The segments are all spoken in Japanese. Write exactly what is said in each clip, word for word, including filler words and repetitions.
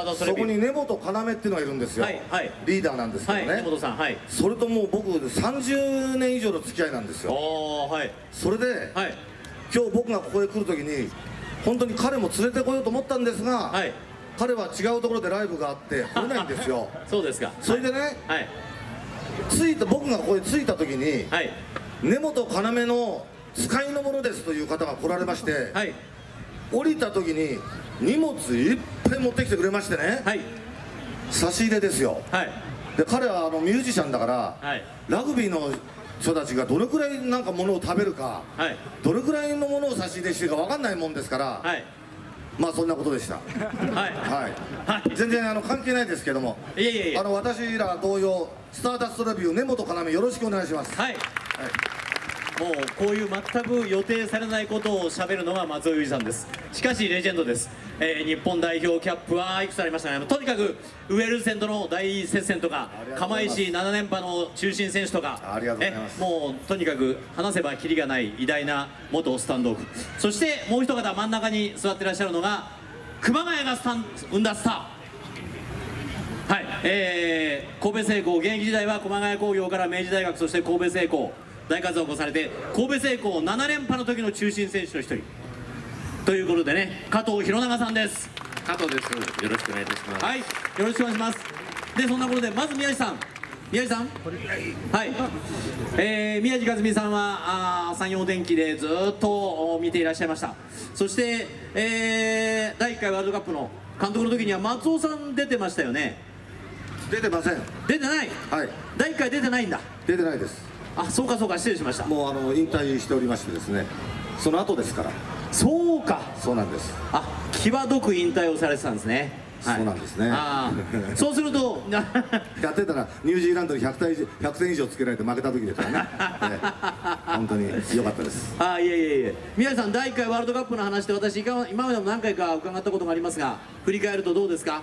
そこに根本要っていうのがいるんですよ、はいはい、リーダーなんですけどね、はい、根本さん、はい、それともう僕さんじゅうねん以上の付き合いなんですよ。はい、それで、はい、今日僕がここへ来るときに本当に彼も連れてこようと思ったんですが、はい、彼は違うところでライブがあって来れないんですよ。そうですか。それでね、はい、着いた僕がここへ着いたときに、はい、根本要の使いの者ですという方が来られまして、はい、降りたときに荷物いっぱい持ってきてくれましてね、はい、差し入れですよ、はい、で彼はあのミュージシャンだから、はい、ラグビーの人たちがどれくらいなんかものを食べるか、はい、どれくらいのものを差し入れしてるか分かんないもんですから、はい、まあそんなことでした。はい、はい、全然あの関係ないですけども、いえいえいえ、あの私ら同様スターダストレビュー根本要よろしくお願いします。はい、はい、もうこういう全く予定されないことをしゃべるのが松尾裕二さんです。しかしレジェンドです。えー、日本代表キャップはいくつありましたね。とにかくウェールズ戦との大接戦とか釜石なな連覇の中心選手とか、えもうとにかく話せばキリがない偉大な元スタンドオフ、そしてもう一方真ん中に座ってらっしゃるのが熊谷がスタン生んだスター、はい、えー、神戸製鋼、現役時代は駒ヶ谷工業から明治大学、そして神戸製鋼大活躍をされて、神戸製鋼なな連覇の時の中心選手の一人ということでね、加藤弘永さんです。 加藤です。よろしくお願いいたします。 はい、よろしくお願いします。でそんなことでまず宮地さん、宮地さん、はい、えー、宮地和美さんはあ山陽電機でずっと見ていらっしゃいました。そして、えー、だいいっかいワールドカップの監督の時には松尾さん出てましたよね。出てません。出てない。はい、だいいっかい出てないんだ。出てないです。あ、そうかそうか、失礼しました。もうあの引退しておりましてですね、その後ですから。そうか、そうなんです。あ、際どく引退をされてたんですね。はい、そうなんですね。あそうするとやってたらニュージーランドにひゃくてん以上つけられて負けた時ですからね、えー、本当に良かったです。あ、いえいえいえ、宮地さんだいいっかいワールドカップの話で私今までも何回か伺ったことがありますが、振り返るとどうですか？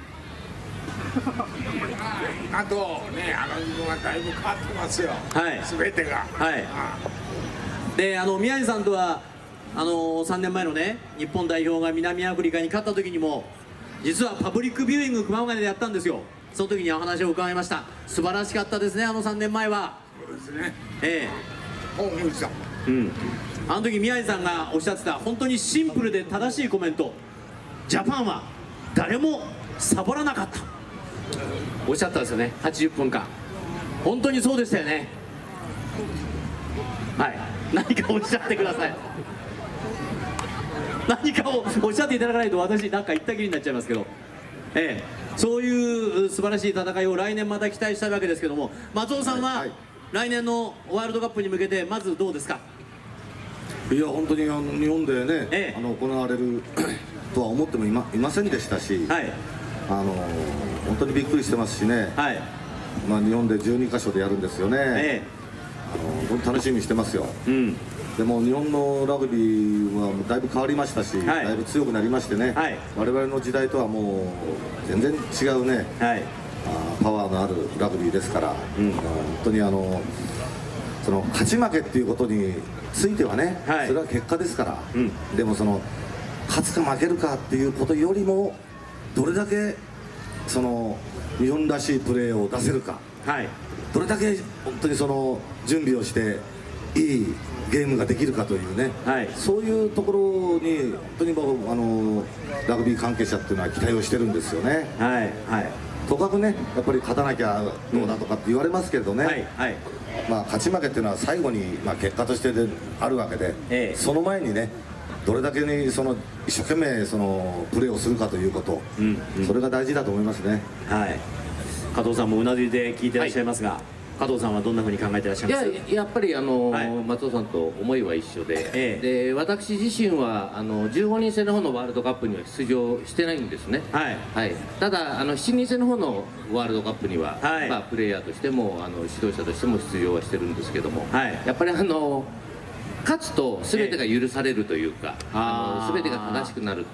あとね、あの自分はだいぶ変わってますよ、はい、全てが。はい、 であの宮地さんとはあのさんねんまえのね日本代表が南アフリカに勝った時にも実はパブリックビューイング熊谷でやったんですよ。その時にお話を伺いました。素晴らしかったですね、あのさんねんまえは。そうですね、ええ、大森さん、うん、あの時宮地さんがおっしゃってた本当にシンプルで正しいコメント、ジャパンは誰もサボらなかったおっしゃったんですよね。はちじゅっぷんかん本当にそうでしたよね。はい、何かおっしゃってください。何かをおっしゃっていただかないと私なんか言ったきりになっちゃいますけど、ええ、そういう素晴らしい戦いを来年また期待したいわけですけども、松尾さんは、はい、来年のワールドカップに向けてまずどうですか？いや本当にあの日本でね、ええ、あの行われるとは思ってもい ま, いませんでしたし、はい、あの本当にびっくりしてますしね、はい、まあ日本でじゅうにかしょでやるんですよね、ええ、あの本当楽しみにしてますよ、うん、でも日本のラグビーはだいぶ変わりましたし、はい、だいぶ強くなりましてね、はい、我々の時代とはもう全然違うね、はい、あパワーのあるラグビーですから、うん、本当にあのその勝ち負けっていうことについてはね、はい、それは結果ですから、うん、でもその勝つか負けるかっていうことよりもどれだけその日本らしいプレーを出せるか、はい、どれだけ本当にその準備をしていいゲームができるかというね、はい、そういうところに本当に僕あのラグビー関係者っていうのは期待をしてるんですよね。はいはい、とかくねやっぱり勝たなきゃどうだとかって言われますけれどね、はいはい、まあ勝ち負けっていうのは最後にまあ結果としてであるわけで、ええ、その前にねどれだけにその一生懸命そのプレーをするかということ、うんうん、それが大事だと思いますね。はい、加藤さんもうなずいて聞いてらっしゃいますが、はい、加藤さんはどんなふうに考えてらっしゃいますか？いや、やっぱりあの、はい、松尾さんと思いは一緒で、ええ、で私自身はあのじゅうごにんせいの方のワールドカップには出場してないんですね。はい、はい、ただあのしちにんせいの方のワールドカップには、はい、まあ、プレイヤーとしてもあの指導者としても出場はしてるんですけども、はい、やっぱりあの勝つと全てが許されるというか、ええ、あの全てが正しくなる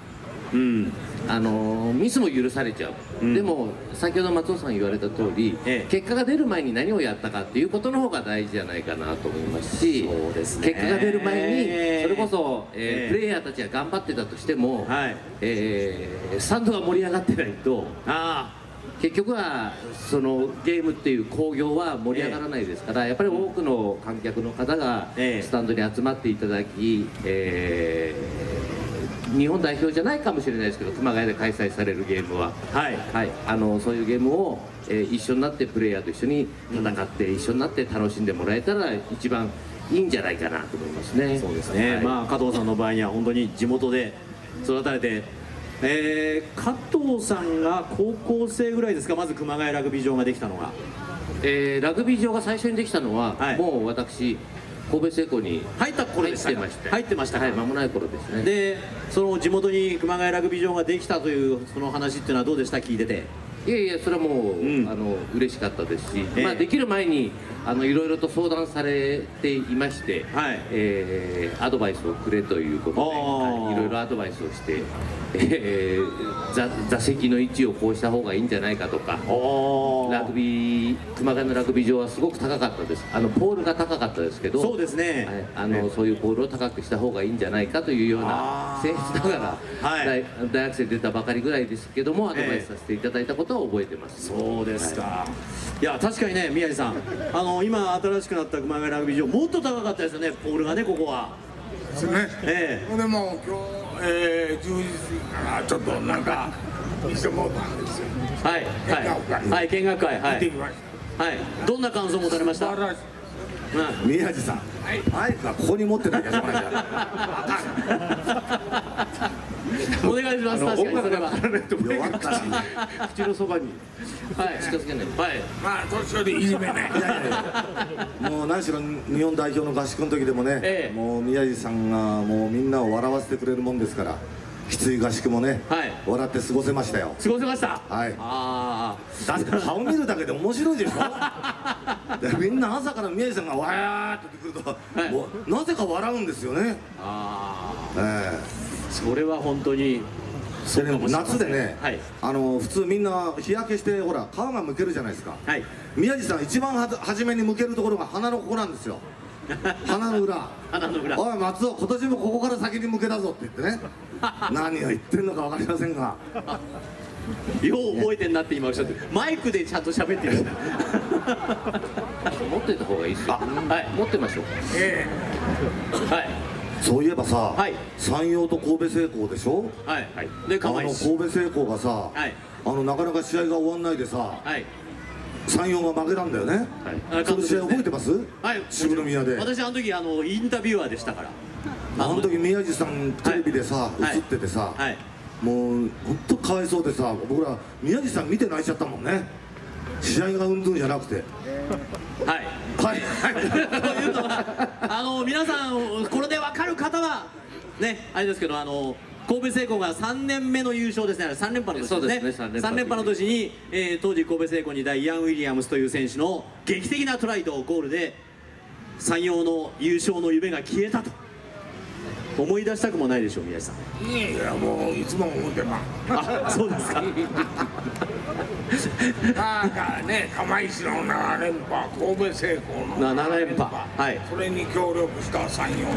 うん、あのミスも許されちゃう、うん、でも先ほど松尾さん言われた通り、ええ、結果が出る前に何をやったかっていうことの方が大事じゃないかなと思いますし、そうですね、結果が出る前にそれこそ、えーえー、プレイヤーたちが頑張ってたとしても、はい、えー、スタンドが盛り上がってないと、あ結局はそのゲームっていう興行は盛り上がらないですから、やっぱり多くの観客の方がスタンドに集まっていただき、えー、日本代表じゃないかもしれないですけど、熊谷で開催されるゲームは、はいはい、あのそういうゲームを、えー、一緒になってプレイヤーと一緒に戦って、うん、一緒になって楽しんでもらえたら一番いいんじゃないかなと思いますね。 そうですね、はい、まあ加藤さんの場合には本当に地元で育たれて、えー、加藤さんが高校生ぐらいですか、まず熊谷ラグビー場ができたのが。 えー、ラグビー場が最初にできたのは、はい、もう私神戸製鋼に入った頃でしたか。入ってましたか。 はい、間もない頃ですね。 でその地元に熊谷ラグビー場ができたというその話っていうのはどうでした、聞いてて。 いやいや、それはもう、うん、あの嬉しかったですし、えー、まあ、できる前にあのいろいろと相談されていまして、はい、えー、アドバイスをくれということで、いろいろアドバイスをして、えー、座, 座席の位置をこうした方がいいんじゃないかとか、ラグビー熊谷のラグビー場はすごく高かったです。あのポールが高かったですけど、 そうですね、 はい、あのね、そういうポールを高くした方がいいんじゃないかというような、僭越ながら、はい、大, 大学生出たばかりぐらいですけども、アドバイスさせていただいたことは覚えてます。 そうですか、はい、いや確かにね、宮治さん、あの今新しくなった熊谷ラグビー場もっと高かったですよね、ポールがね、ここは。 ですね。ええ、でも今日、えー、じゅうじからちょっとなんか見せてもらったんですよ。 はいはいはい、見学会、はい、見てきました。はい、どんな感想を持たれました？ 宮治さん、はい、マイクはここに持ってなきゃしょうがないじゃん。 お願いします。確かにそれは弱ったら口のそばに、はい、近づけない。はい。 まあ年寄りいじめない。いやいやいや、もう何しろ日本代表の合宿の時でもね、ええ、もう宮治さんがもうみんなを笑わせてくれるもんですから、きつい合宿もね、はい、笑って過ごせましたよ。 過ごせました。 はい。ああ。だって顔見るだけで面白いでしょ。でみんな朝から宮治さんがわーってくると、はい、もうなぜか笑うんですよね。ああ。ええ。それは本当に。 でね、夏でね、はい、あの普通みんな日焼けしてほら皮がむけるじゃないですか。はい。宮治さん一番は初めにむけるところが鼻のここなんですよ。鼻の裏。 鼻の裏。 おい松尾、今年もここから先に向けだぞって言ってね。何を言ってるのか分かりませんが。 よう覚えてんなって今おっしゃって、マイクでちゃんと喋ってる。 持ってた方がいいですよ。はい、持ってましょう。ええ。はい。そういえばさ、はい、山陽と神戸製鋼でしょ。はい。で、あの神戸製鋼がさ、はい、あのなかなか試合が終わんないでさ。はい。山陽が負けたんだよね。はい、その試合覚えてます？はい、渋宮で。 私あの時あのインタビュアーでしたから。 あの時宮治さんテレビでさ、はい、映っててさ、はい、もう本当かわいそうでさ、僕ら宮治さん見て泣いちゃったもんね。試合がうんぬんじゃなくて。 はいはいはい。というのはあの皆さんこれで分かる方はねあれですけど、あの神戸製鋼がさんねんめの優勝ですね。さん連覇の年ですね。さん連覇の年に、えー、当時神戸製鋼にいたイアン・ウィリアムスという選手の劇的なトライとゴールで山陽の優勝の夢が消えたと思い出したくもないでしょう、宮治さん。 いやもういつも思ってまあ、そうですか。 だからね、釜石のなな連覇、神戸製鋼のなな連覇、はい、 それに協力した山陽です。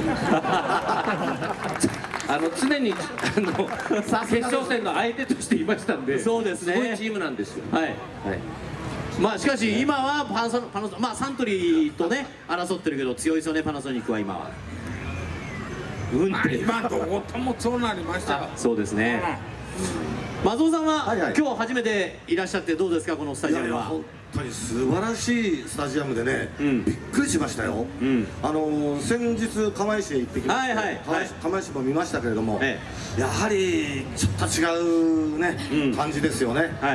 あの常にあの決勝戦の相手としていましたんで、 そうですね、 すごいチームなんですよ。はい、はい。 まあしかし今はパナソパナソまあサントリーとね争ってるけど強いですよね、パナソニックは今は。 うん、まあ今どこともそうなりましたよ。 そうですね。うん、松尾さんは、はいはい、今日初めていらっしゃってどうですか、このスタジアムは。 本当に素晴らしいスタジアムでね、うん、びっくりしましたよ。うん、あの先日釜石へ行ってきまして、はいはい、釜石も見ましたけれども、ええ、やはりちょっと違うね、うん、感じですよね。はい。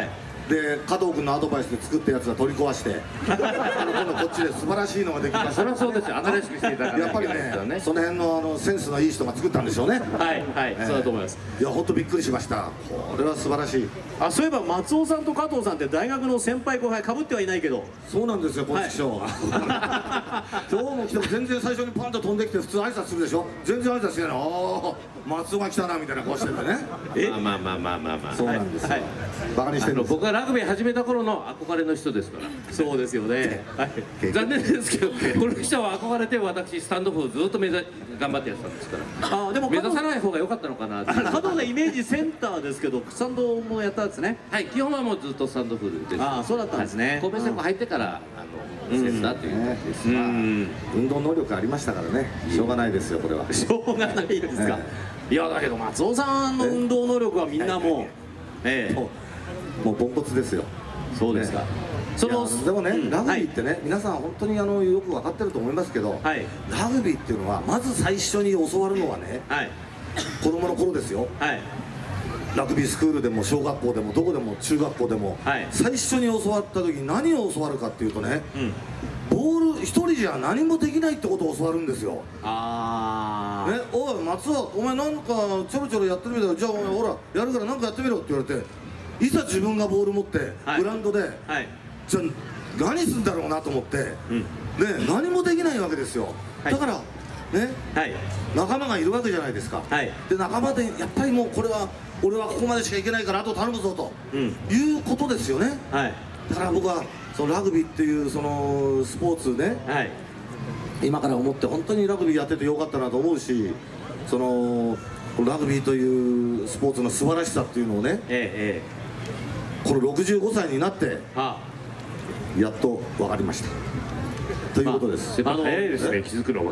で加藤君のアドバイスで作ったやつは取り壊して今度こっちで素晴らしいのができました。 それはそうですよ、新しくしていただかやっぱりね、その辺のあのセンスのいい人が作ったんでしょうね。 はいはい、そうだと思います。 いや本当びっくりしました。これは素晴らしい。 あ、そういえば松尾さんと加藤さんって大学の先輩後輩かぶってはいないけど。 そうなんですよ、こっち師匠は。今日も来ても全然最初にパンと飛んできて普通挨拶するでしょ。全然挨拶しないの。ああ松尾が来たなみたいな顔しててね。 え、まあまあまあまあまあ、 そうなんですよ。バカにしてるんです。 僕がラグビー始めた頃の憧れの人ですから。 そうですよね。 残念ですけど、この人は憧れて私スタンドオフをずっと目指頑張ってやってたんですから。あ、でも目指さない方が良かったのかな。 加藤のイメージセンターですけど、スタンドもやったんですね。 はい、基本はもうずっとスタンドオフです。 ああ、そうだったんですね。 神戸戦後入ってからあのセンターという感じです。 運動能力ありましたからね。しょうがないですよこれは。 しょうがないですか。いやだけど松尾さんの運動能力はみんなもう、ええ、 もうポンコツですよ。 そうですか。 そのでもね、ラグビーってね、皆さん本当にあのよく分かってると思いますけど、ラグビーっていうのはまず最初に教わるのはね、子供の頃ですよ。ラグビースクールでも小学校でもどこでも中学校でも、最初に教わった時に何を教わるかっていうとね、ボール一人じゃ何もできないってことを教わるんですよ。ああ。ね、おい松尾、お前なんかちょろちょろやってるみたいだ、じゃあお前ほらやるからなんかやってみろって言われて、いざ自分がボール持ってグラウンドで、じゃあ何するんだろうなと思って、ね、何もできないわけですよ。だからね、仲間がいるわけじゃないですか。で仲間でやっぱりもうこれは俺はここまでしかいけないからあと頼むぞということですよね。だから僕はそのラグビーっていうそのスポーツね、今から思って本当にラグビーやっててよかったなと思うし、そのラグビーというスポーツの素晴らしさっていうのをね、このろくじゅうごさいになってやっと分かりましたということです。 早いですね、気づくのが。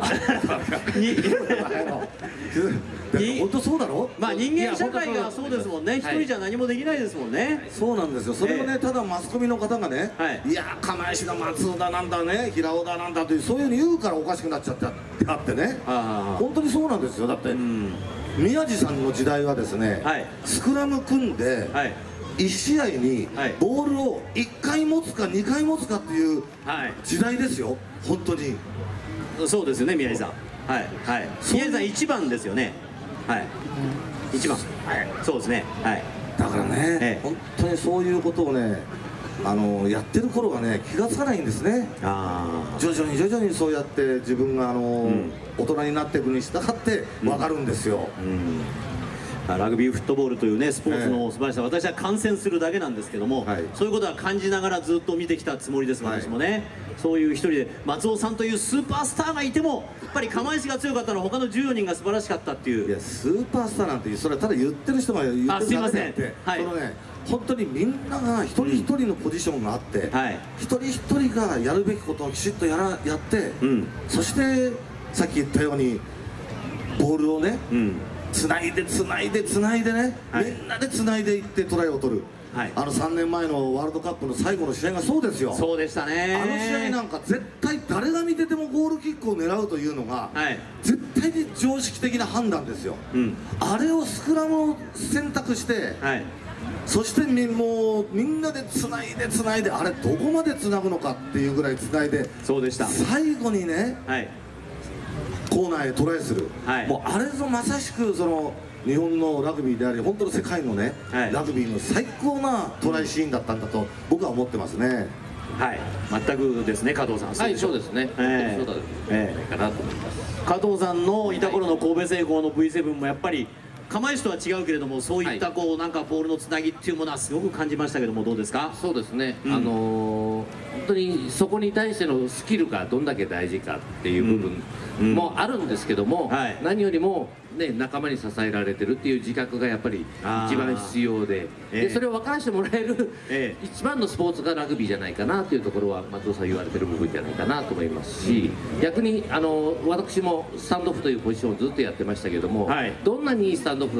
本当そうだろ。 まあ人間社会がそうですもんね。一人じゃ何もできないですもんね。 そうなんですよ。それをね、ただマスコミの方がね、いや釜石だ松尾だなんだね平尾だなんだというそういうふうに言うからおかしくなっちゃってあってね。本当にそうなんですよ。だって宮地さんの時代はですね、スクラム組んでいち試合にボールをいっかい持つかにかい持つかっていう時代ですよ。本当に。 そうですよね、宮地さん。はいはい。宮地さん一番ですよね。はい。一番。はい。そうですね。はい。 だからね、本当にそういうことをね、あのやってる頃はね気がつかないんですね。徐々に徐々にそうやって自分があの大人になっていくに従ってわかるんですよ。 ラグビーフットボールというねスポーツの素晴らしさ、私は観戦するだけなんですけども、そういうことは感じながらずっと見てきたつもりです。私もね、そういう一人で松尾さんというスーパースターがいてもやっぱり釜石が強かったのは他のじゅうよにんが素晴らしかったっていう。 いやスーパースターなんてそれはただ言ってる人が言ってるだけであって、そのね本当にみんなが一人一人のポジションがあって、一人一人がやるべきことをきちっとやらやって、そしてさっき言ったようにボールをねつないでつないでつないでね、みんなでつないでいってトライを取る。あのさんねんまえのワールドカップの最後の試合がそうですよ。 そうでしたね。 あの試合なんか絶対誰が見ててもゴールキックを狙うというのが絶対に常識的な判断ですよ。あれをスクラムを選択して、そしてみもうみんなでつないでつないで、あれどこまでつなぐのかっていうぐらいつないで、 そうでした。 最後にね、コーナーへトライする、もうあれぞまさしくその日本のラグビーであり本当の世界のね、ラグビーの最高なトライシーンだったんだと僕は思ってますね。 はい、全くですね、加藤さん。 はい、そうですね。そうだないかなと思います。 加藤さんのいた頃の神戸製鋼の ブイセブン もやっぱり釜石とは違うけれども、そういったこうなんかボールのつなぎっていうものはすごく感じましたけども、どうですか？ そうですね。あの本当にそこに対してのスキルがどんだけ大事かっていう部分もあるんですけども、何よりもね、仲間に支えられてるっていう自覚がやっぱり一番必要で、でそれを分からせてもらえる一番のスポーツがラグビーじゃないかなというところは松尾さん言われてる部分じゃないかなと思いますし、逆にあの私もスタンドオフというポジションをずっとやってましたけども、どんなにいいスタンドオフ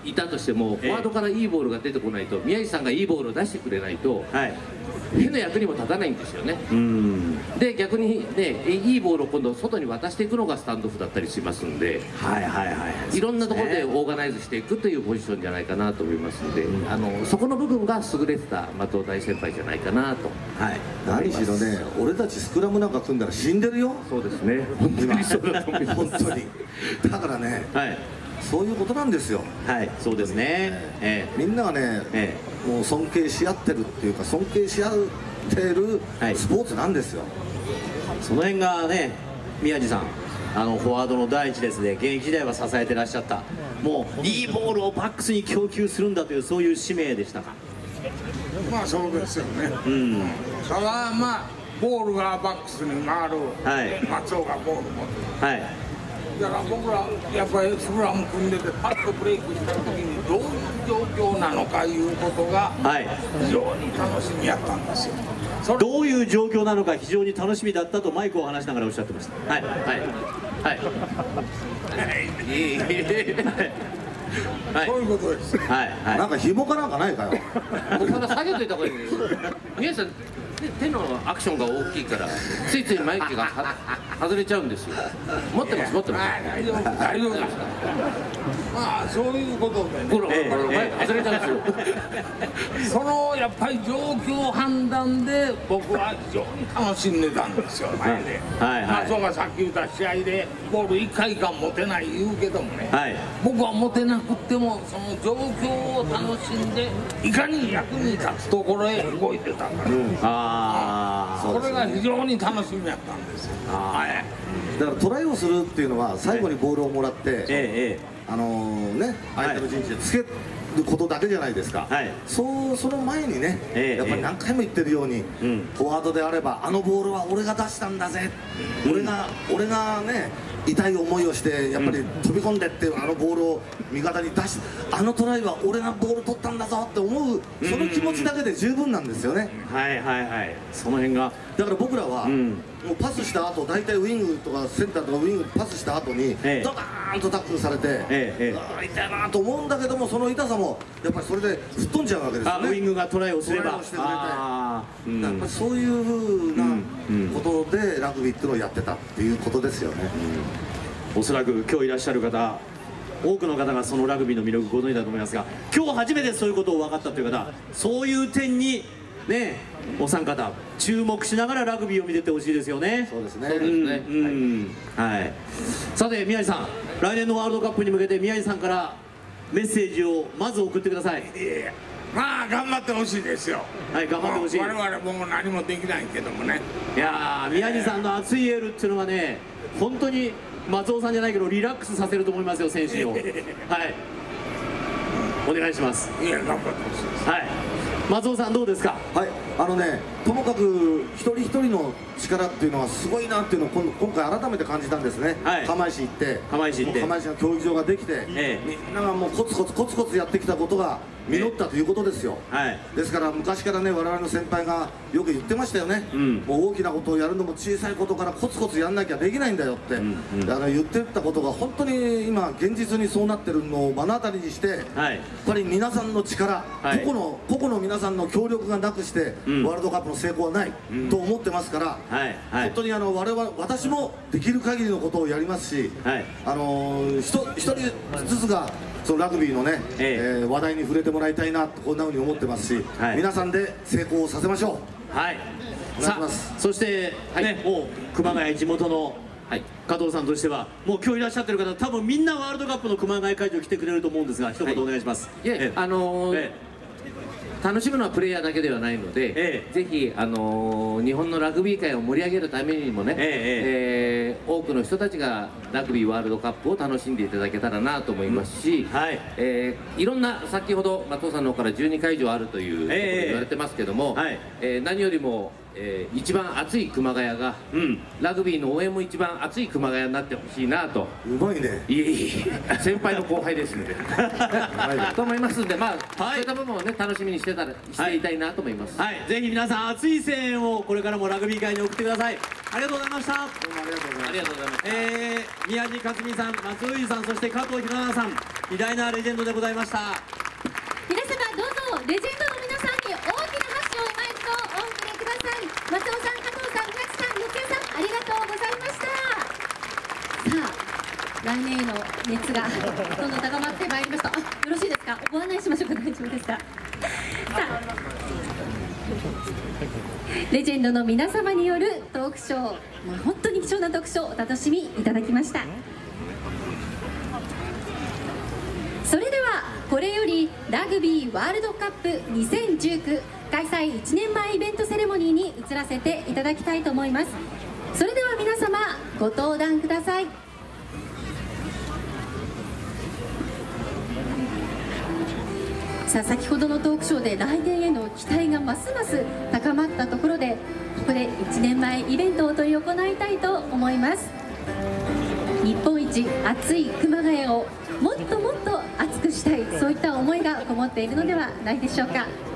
いたとしても、フォワードからいいボールが出てこないと、宮地さんがいいボールを出してくれないと、はい、変な役にも立たないんですよね。で逆にね、いいボールを今度外に渡していくのがスタンドオフだったりしますんで、はいはいはい、いろんなところでオーガナイズしていくというポジションじゃないかなと思いますので、うん、あのそこの部分が優れてた松尾大先輩じゃないかなと。 はい、何しろね、俺たちスクラムなんか組んだら死んでるよ。 そうですね、本当にそうだと思います。 本当にだからね、はい、そういうことなんですよ。 はい、そうですね。 えー、みんながね、えー、もう尊敬し合ってるっていうか、尊敬し合ってるスポーツなんですよ。はい、 その辺がね、宮地さん、あのフォワードの第一列で現役時代は支えてらっしゃった、もういいボールをバックスに供給するんだという、そういう使命でしたか。 まあそうですよね。うん。ただまあボールがバックスに回る、はい、松尾がボール持って。はい。だから僕らやっぱりスクラム組んでてパッとブレイクした時にどういう状況なのかいうことが非常に楽しみやったんですよ。 どういう状況なのか非常に楽しみだったとマイクを離しながらおっしゃってました。はいはいはい。 はい、そういうことです。 はいはい。なんか紐かなんかないかよ。 まだ下げといた方がいい。宮地さん、手のアクションが大きいからついついマイクが外れちゃうんですよ。持ってます持ってます。 大丈夫大丈夫です。まあそういうことでね。 ほら、えー、マイク外れちゃうんですよ。 そのやっぱり状況判断で僕は非常に楽しんでたんですよ、前で。松尾がさっき言った試合でボールいっかいかん持てない言うけどもね、はい、僕は持てなくってもその状況を楽しんでいかに役に立つところへ動いてたから、うん、あそれが非常に楽しみやったんですよ。はい、 だからトライをするっていうのは最後にボールをもらって、ええ、あのー、ね、相手の陣地でつけることだけじゃないですか、はい、そうその前にね、ええ、やっぱり何回も言ってるように、うん、フォワードであればあのボールは俺が出したんだぜ、うん、俺が俺がね痛い思いをしてやっぱり飛び込んでってあのボールを味方に出し、あのトライは俺がボール取ったんだぞって思う、その気持ちだけで十分なんですよね。 はいはいはい、その辺がだから僕らは、うん、もうパスした後大体ウイングとかセンターとかウイングパスした後に、ええ、ドカーンとタックルされて、ええ、あ痛いなと思うんだけども、その痛さもやっぱりそれで吹っ飛んじゃうわけですよね。 ウイングがトライをすれば、トライをしてくれて、 うん、やっぱりそういうふうなことでラグビーっていうのをやってたっていうことですよね。 うん、おそらく今日いらっしゃる方、多くの方がそのラグビーの魅力ご存知だと思いますが、今日初めてそういうことを分かったという方、そういう点にね、お三方注目しながらラグビーを見てってほしいですよね。 そうですね。 はい。さて宮地さん、来年のワールドカップに向けて宮地さんからメッセージをまず送ってください。 えー、まあ頑張ってほしいですよ。 はい、頑張ってほしい。 我々も何もできないけどもね。 いやー、宮地さんの熱いエールっていうのはね、本当に松尾さんじゃないけどリラックスさせると思いますよ、選手を。はい。お願いします。 いや、頑張ってほしいです。 はい。松尾さんどうですか。 はい、あのね、ともかく一人一人の力っていうのはすごいなっていうのを今今回改めて感じたんですね。はい、釜石行って釜石行って釜石の競技場ができて、ええ、みんながもうコツコツコツコツやってきたことが実ったということですよ。はい、ですから昔からね、我々の先輩がよく言ってましたよね。うん、もう大きなことをやるのも小さいことからコツコツやんなきゃできないんだよって、うんうん、あの言ってたことが本当に今現実にそうなってるのを目の当たりにして、はい、やっぱり皆さんの力、はい、個々の個々の皆さんの協力がなくして、うん、ワールドカップの成功はない、うん、と思ってますから、はいはい、本当にあの我々私もできる限りのことをやりますし、はい、あのー、一人ずつがそのラグビーのね、えええー、話題に触れてもらいたいなとこんなふうに思ってますし、はい、皆さんで成功させましょう。 はい、さあそして、はい、ね、もう熊谷地元の、はい、加藤さんとしてはもう今日いらっしゃってる方多分みんなワールドカップの熊谷会場来てくれると思うんですが、一言お願いします。 はい、いえ、あのーええ楽しむのはプレイヤーだけではないので、ええ、ぜひ、あのー、日本のラグビー界を盛り上げるためにもね、えええー、多くの人たちがラグビーワールドカップを楽しんでいただけたらなと思いますし、うん、はい、えー、いろんな先ほど松尾さんの方からじゅうにかいじょうあるということで言われてますけども、ええ、はい、えー、何よりもえー、一番熱い熊谷が、うん、ラグビーの応援も一番熱い熊谷になってほしいなと。 うまいね。 いえいえ、先輩の後輩ですのでと思いますんで、まあ、はい、そういった部分をね楽しみにしてたらしていたいなと思います。 はい、はい、ぜひ皆さん熱い声援をこれからもラグビー界に送ってください。ありがとうございました。どうもありがとうございます。 えー、宮地克美さん、松尾裕二さん、そして加藤ひろなさん、偉大なレジェンドでございました。 皆様どうぞレジェンドの皆さんに大きな拍手をマイクとお送りください。松尾さん、加藤さん、宮地さん、ゆきえさん、ありがとうございました。さあ、来年への熱がどんどん高まってまいりました。あ、よろしいですか。ご案内しましょうか。大丈夫ですか。さあ、レジェンドの皆様によるトークショー、まあ、本当に貴重なトークショーをお楽しみいただきました。それではこれよりラグビーワールドカップにせんじゅうきゅう開催いちねんまえイベントセレモニーに移らせていただきたいと思います。それでは皆様ご登壇ください。さあ、先ほどのトークショーで来年への期待がますます高まったところで、ここでいちねんまえイベントを執り行いたいと思います。日本一熱い熊谷をもっともっと熱くしたい、そういった思いがこもっているのではないでしょうか。